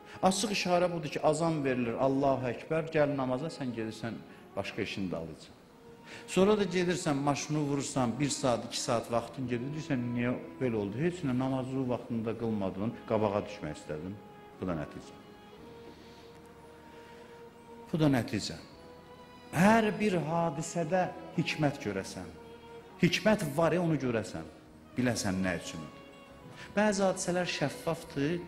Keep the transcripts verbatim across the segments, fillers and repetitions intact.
Açıq işarə budur ki, azan verilir, Allahu Əkbər, gəl namaza, sən gedirsən, başqa işini də alacaq. Sonra da gedirsən, maşını vurursan, bir saat, iki saat vaxtın gedir, deyirsən, niyə belə oldu? Heç nə, namazı vaxtında qılmadın, qabağa düşmək istədin. Bu da nəticə. Bu da nəticə. Hər bir hadisədə hikmət görəsən. Hikmət var ya, onu görəsən. Biləsən nə üçündür. Bəzi hadisələr şəffafdır.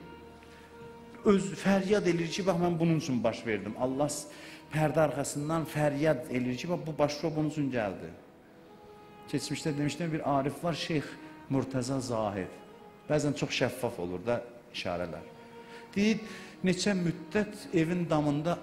Öz fəryad edir ki, bax, mən bunun üçün baş verdim. Allah pərdə arxasından fəryad edir ki, bax, bu başqa bunun üçün gəldi. Keçmişdə demişdən bir arif var, Şeyx Murtəza Zahid. Bəzən çox şəffaf olur da işarələr. Deyir, neçə müddət evin damında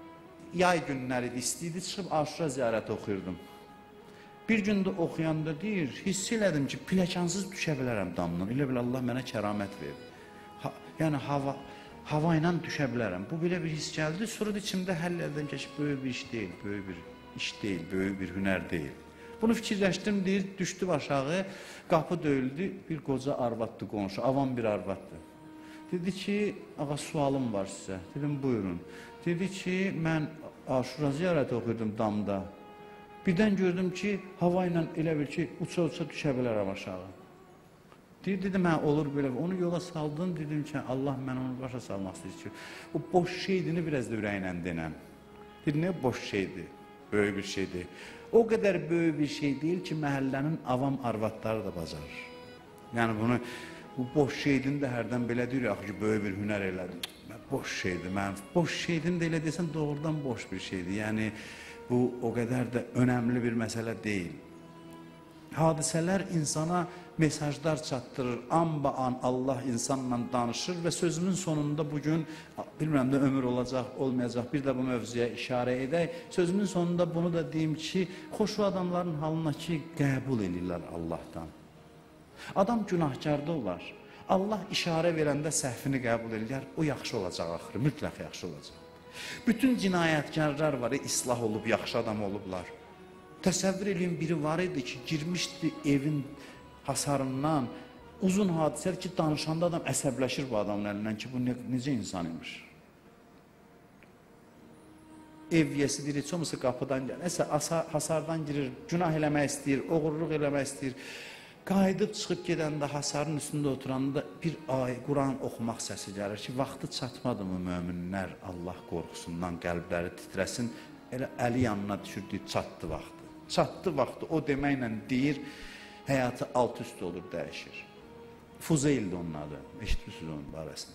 yay günləri istiydi, çıxıb Aşura ziyarəti oxuyurdum. Bir gündə oxuyanda deyir, hiss elədim ki, pillakansız düşə bilərəm damdan. Elə bil Allah mənə kəramət verdi. Ha, yəni hava, hava ilə düşə bilərəm. Bu belə bir hiss gəldi. Sonra da içimdə həll edim ki, böyük bir iş deyil, böyük bir iş deyil, böyük bir hünər deyil. Bunu fikirləşdim, deyir, düşdüm aşağı, qapı döyüldü, bir qoca arvaddır qonşu, avam bir arvaddır. Dedi ki, ağa, sualım var sizə. Dedim, buyurun. Dedi ki, mən Aşura ziyarəti oxuyordum damda. Birdən gördüm ki, hava ilə elə bil ki, uça-uça düşə bilərəm aşağı. Deyir, dedim, hə, olur belə. Onu yola saldın, dedim ki, Allah mən onu başa salmaq istəyir ki, o boş şeydini biraz da ürəklə denəm. Dedi, nə boş şeydir, böyük bir şeydir. O qədər böyük bir şey deyil ki, məhəllənin avam arvadları da bacarır. Yəni bunu, bu boş şeydin də hərdən belə deyir, axı ki, böyük bir hünər elədim. Boş şeydir, mən boş şeydin də elə desən, doğrudan boş bir şeydir. Yəni, bu o qədər də önəmli bir məsələ deyil. Hadisələr insana mesajlar çatdırır. An-ba-an Allah insanla danışır və sözümün sonunda bugün, bilmirəm də ömür olacaq, olmayacaq, bir də bu mövzuya işarə edək. Sözümün sonunda bunu da deyim ki, xoşu adamların halına ki, qəbul edirlər Allahdan. Adam günahkarda olar. Allah işarə verəndə səhvini qəbul edirlər, o yaxşı olacaq axırı, mütləq yaxşı olacaq. Bütün cinayətkarlar var, islah olub, yaxşı adam olublar. Təsəvvür edin, biri var idi ki, girmişdi evin hasarından, uzun hadisədir ki, danışanda adam əsəbləşir bu adamın əlindən ki, bu ne, necə insan imiş. Ev yesi deyir, heç olmasa qapıdan gəlir, nəsə hasardan girir, günah eləmək istəyir, oğurluq eləmək istəyir. Qayıdıb çıxıb gedəndə, hasarın üstündə oturanda bir ay Quran oxumaq səsi gəlir ki, vaxtı çatmadı mı möminlər Allah qorxusundan qəlbləri titrəsin, elə əli yanına düşürdü, çatdı vaxtı. Çatdı vaxtı, o deməklə deyir, həyatı alt üst olur, dəyişir. Fuzeyldir onun adı, eşitmişsiniz onun barəsində.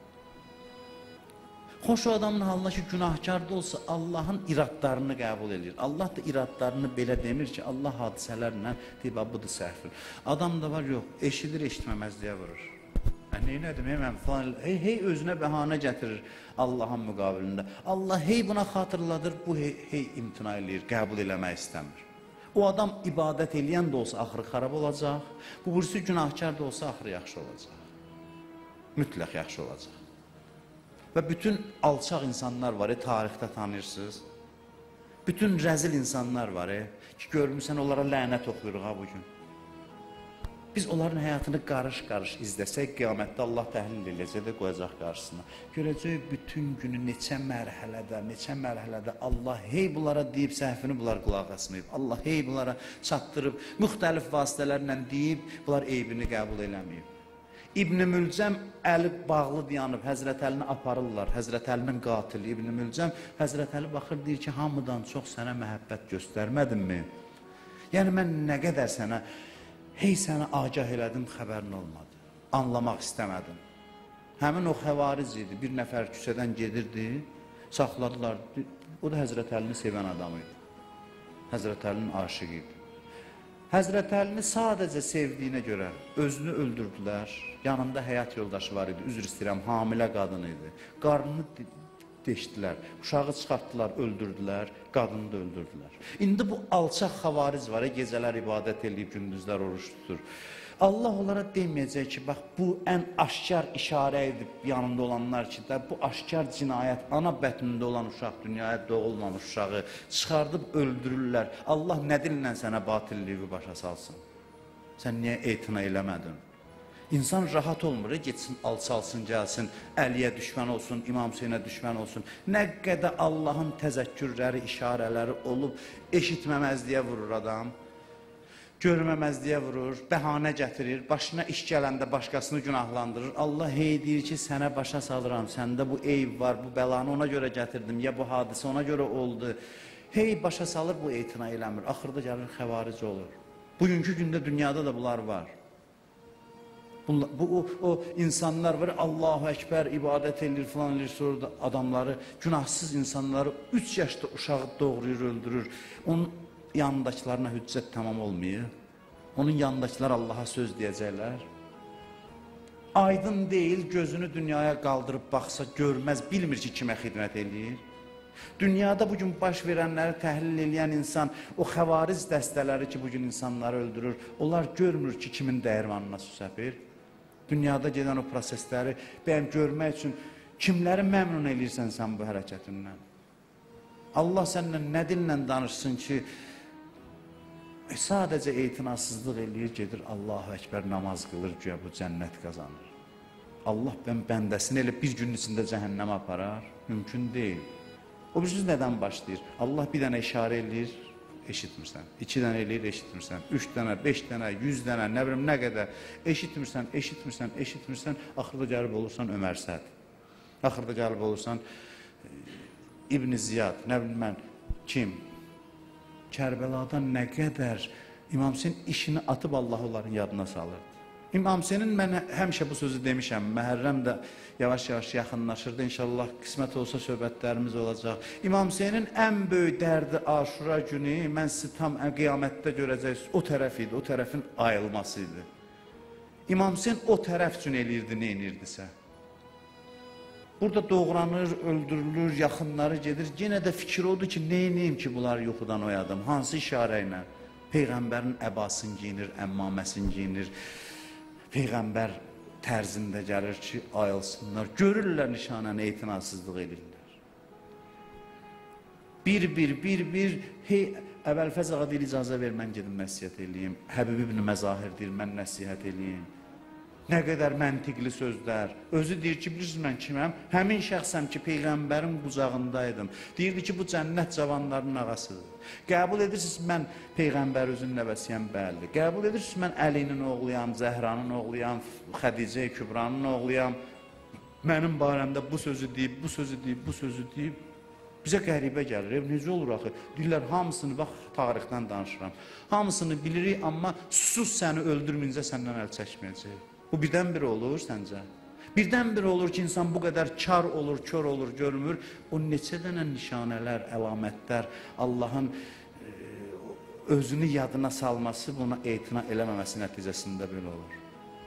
Xoş o adamın halına ki, günahkar da olsa Allahın iradlarını qəbul edir. Allah da iradlarını belə demir ki, Allah hadisələrlə deyib, budur səhvdir. Adam da var, yox, eşidir, eşitməməzliyə vurur. Neynədim, hemen falan, hey, hey özünə bəhanə gətirir Allahın müqabilində. Allah hey buna xatırladır, bu hey, hey imtina eləyir, qəbul eləmək istəmir. O adam ibadət eləyən də olsa axırı xarab olacaq, bu birisi günahkar da olsa axırı yaxşı olacaq. Mütləq yaxşı olacaq. Və bütün alçaq insanlar var, e, tarixdə tanıyırsınız. Bütün rəzil insanlar var, e, ki, görmüsən, onlara lənət oxuyuruq ha bugün. Biz onların həyatını qarış-qarış izləsək, qiyamətdə Allah təhlil eləyəcək də qoyacaq qarşısına. Görəcək bütün günü neçə mərhələdə, neçə mərhələdə Allah hey bunlara deyib, səhvini bunlar qulaq asmayıb. Allah hey bunlara çatdırıb, müxtəlif vasitələrlə deyib, bunlar eybini qəbul eləməyib. İbn-i Mülcəm əli bağlı dayanıb, Həzrət Əlini aparırlar, Həzrət Əlinin qatili İbn-i Mülcəm, Həzrət Əli baxır, deyir ki, hamıdan çox sənə məhəbbət göstərmədimmi? Yəni, mən nə qədər sənə, hey sənə agah elədim, xəbərin olmadı, anlamaq istəmədim. Həmin o xəvariz idi, bir nəfər küçədən gedirdi, saxladılar, o da Həzrət Əlini sevən adam idi, Həzrət Əlinin aşığı idi. Həzrət Əlini sadəcə sevdiyinə görə özünü öldürdülər, yanında həyat yoldaşı var idi, üzr istəyirəm, hamilə qadın idi. Qarnını deşdilər, uşağı çıxartdılar, öldürdülər, qadını da öldürdülər. İndi bu alçaq xavariz var, gecələr ibadət edib, gündüzlər oruç tutur. Allah onlara deməyəcək ki, bax, bu ən aşkar işarə edib yanında olanlar ki, də, bu aşkar cinayət, ana bətnində olan uşaq, dünyaya doğulmamış uşağı çıxardıb öldürürlər. Allah nə dillə sənə batilliyi başa salsın? Sən niyə etina eləmədin? İnsan rahat olmur, getsin, alçalsın, gəlsin, Əliyə düşmən olsun, İmam Hüseynə düşmən olsun. Nə qədər Allahın təzəkkürləri, işarələri olub, eşitməməzliyə vurur adam, görməməzliyə vurur, bəhanə gətirir, başına iş gələndə başqasını günahlandırır. Allah hey deyir ki, sənə başa salıram, səndə bu eyb var, bu bəlanı ona görə gətirdim, ya bu hadisə ona görə oldu. Hey başa salır, bu etina eləmir, axırda gəlir, xəvaric olur. Bugünkü gündə dünyada da bunlar var. Bunlar, bu o, o insanlar var, Allahu Ekber, ibadət edir falan edir, sonra da adamları, günahsız insanları üç yaşda uşağı doğrayır, öldürür. Onun yanındakilərine hüccət tamam olmayır. Onun yanındakiler Allah'a söz deyəcəklər. Aydın deyil, gözünü dünyaya qaldırıb baxsa görməz, bilmir ki, kimə xidmət eləyir. Dünyada bugün baş verənləri təhlil edən insan, o xəvariz dəstələri ki, bugün insanları öldürür, onlar görmür ki, kimin dəyirmanına su səpir. Dünyada gedən o prosesləri bəyəm görmək üçün kimləri məmnun eləyirsən sən bu hərəkətindən? Allah səninlə nə dillə danışsın ki, e, sadəcə etinasızlıq eləyir, gedir Allahu Ekber namaz qılır, güya bu cənnət qazanır. Allah bən bəndəsini elə bir günün içində cəhənnəmə aparar, mümkün deyil. O bir söz nədən başlayır? Allah bir dənə işarə eləyir, eşitmirsən. İki dənə eləyir, eşitmirsən. Üç dənə, beş dənə, yüz dənə, nə bilim nə qədər. Eşitmirsən, eşitmirsən, eşitmirsən. Axırda gəlib olursan Ömər Səd. Axırda gəlib olursan İbn Ziyad, nə bilim mən, kim? Kərbəlada nə qədər İmam Hüseyn işini atıb Allah onların yadına salır. İmam Hüseynin mən həmişə bu sözü demişəm, Məhərrəm də yavaş-yavaş yaxınlaşırdı, İnşallah qismət olsa söhbətlərimiz olacaq. İmam Hüseynin ən böyük dərdi Aşura günü, mən sizi tam qiyamətdə görəcəksiniz, o tərəf idi, o tərəfin ayılması idi. İmam Hüseyin o tərəf üçün eləyirdi, nə inirdisə. Burada doğranır, öldürülür, yaxınları gedir, yenə də fikir odur ki, neyniyim ki, bunlar yuxudan oyadım, hansı işarə ilə? Peyğəmbərin əbasını giyinir, əmmaməsini giyinir, Peyğəmbər tərzində gəlir ki, ayılsınlar, görürlər nişanəni, etinasızlıq edirlər. Bir, bir, bir, bir, hey, Əvvəlfəz ağa deyil, icazə ver, mən gedim nəsihət eləyim, Həbib ibn Məzahir deyil, mən nəsihət eləyim. Nə qədər məntiqli sözlər, özü deyir ki, bilirsiniz mən kiməm? Həmin şəxsəm ki, Peyğəmbərin qucağındaydım. Deyirdi ki, bu cənnət cavanlarının ağasıdır. Qəbul edirsiniz, mən Peyğəmbər özünün nəvəsiyəm, bəli. Qəbul edirsiniz, mən Əlinin oğluyam, Zəhranın oğluyam, Xədicə Kübranın oğluyam. Mənim barəmdə bu sözü deyib, bu sözü deyib, bu sözü deyib. Bizə qəribə gəlir, ev necə olur axı? Deyirlər, hamısını, bax, tarixdən danışıram. Hamısını bilirik, amma sus səni öldürməyincə səndən əl çəkməyəcək. Bu birdən-bir olur səncə? Birdən-bir olur ki, insan bu qədər kar olur, kör olur, görmür. O neçə dənə nişanələr, əlamətlər, Allahın e, özünü yadına salması, buna etina eləməməsi nəticəsində belə olur.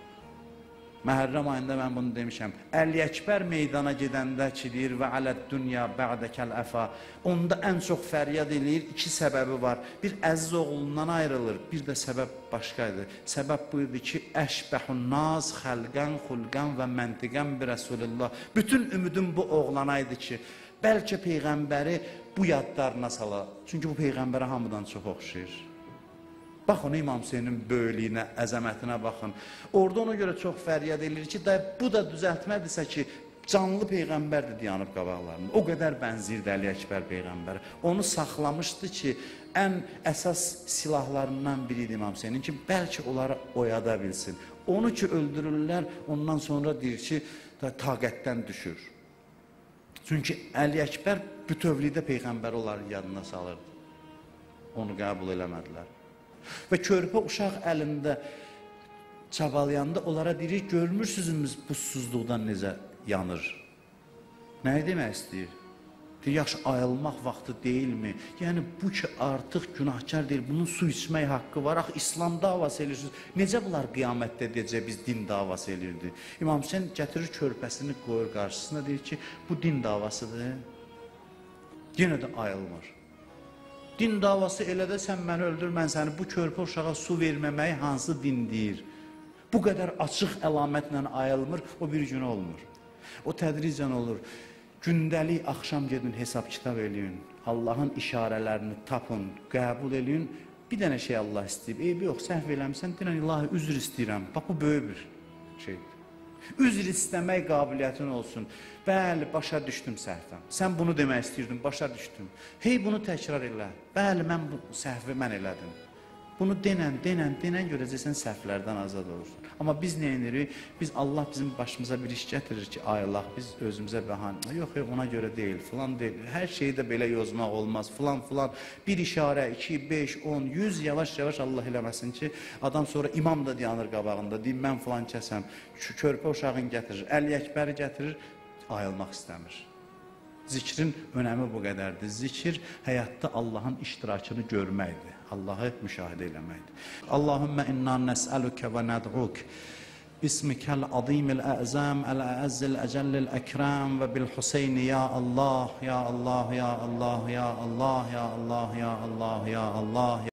Məhərrəm ayında mən bunu demişəm. Əli Əkbər meydana gedəndə ki, deyir, və aləd dünya bə'dəkəl əfa. Onda ən çox fəryad eləyir, iki səbəbi var. Bir, əziz oğlundan ayrılır, bir də səbəb başqaydı. Səbəb buyurdu ki, əşbəhun naz, xəlqən, xulqən və məntiqən bir Rəsulullah. Bütün ümidim bu oğlana idi ki, bəlkə Peyğəmbəri bu yadlarına sala. Çünki bu Peyğəmbərə hamıdan çox oxşayır. Baxın, İmam Hüseynin böyülüyünə, əzəmətinə baxın. Orada ona görə çox fəryad edilir ki, bu da düzəltmədirsə ki, canlı Peyğəmbərdir dayanıb qabaqlarında. O qədər bənzirdi Əli Əkbər Peyğəmbərə. Onu saxlamışdı ki, ən əsas silahlarından biriydi İmam Hüseynin ki, bəlkə onları oyada bilsin. Onu ki, öldürürlər, ondan sonra deyir ki, taqətdən düşür. Çünki Əli Əkbər bütövlükdə Peyğəmbər onların yadına salırdı. Onu qəbul eləmədilər. Və körpə uşaq əlində çabalayanda onlara deyir, görmürsünüz bu susuzluqdan necə yanır. Nəyi demək istəyir? Deyir, yaxşı ayılmaq vaxtı deyilmi? Yəni bu ki artıq günahkar deyil, bunun su içmək haqqı var. Axı İslam davası edirsiniz. Necə bunlar qiyamətdə deyəcək, biz din davası edirdi? İmam Hüseyin gətirir körpəsini qoyur qarşısına, deyir ki, bu din davasıdır. Yenə də ayılmır. Din davası elə də sən məni öldür, mən səni bu körpə uşağa su verməməyi hansı din deyir? Bu qədər açıq əlamətlə ayılmır, o bir gün olmur. O tədricən olur. Gündəlik axşam gedin, hesab kitab eləyin. Allahın işarələrini tapın, qəbul eləyin. Bir dənə şey Allah istəyib, eybi yox, səhv eləmişsən, deyən, ilahi üzr istəyirəm. Bax, bu böyük bir. şeydir. Üzr istəmək qabiliyyətin olsun. Bəli, başa düşdüm səhvəm. Sən bunu demək istəyirdin, başa düşdüm. Hey, bunu təkrar elə. Bəli, mən bu səhvi mən elədim. Bunu denən, denən, denən görəcəksən səhvlərdən azad olursun. Amma biz nə edirik? Biz Allah bizim başımıza bir iş gətirir ki, ay Allah, biz özümüzə bəhanə. Yox, yox, ona görə deyil, filan deyil. Hər şeyi də belə yozmaq olmaz, filan, filan. Bir işarə, iki, beş, on, yüz, yavaş-yavaş Allah eləməsin ki, adam sonra imam da dayanır qabağında, deyim, mən filan kəsəm, şu körpə uşağını gətirir, Əli-Əkbəri gətirir, ayılmaq istəmir. Zikrin önəmi bu qədərdir. Zikir həyatda Allahın iştirakını görməkdir. Allahı müşahidə eləməkdir. Allahümmə inna nəsəlükə və nəd'uk bismikəl azimil əzəm əl-əzzil əcəllil əkrəm və bil-Hüseyni ya Allah, ya Allah, ya Allah, ya Allah, ya Allah, ya Allah, ya Allah.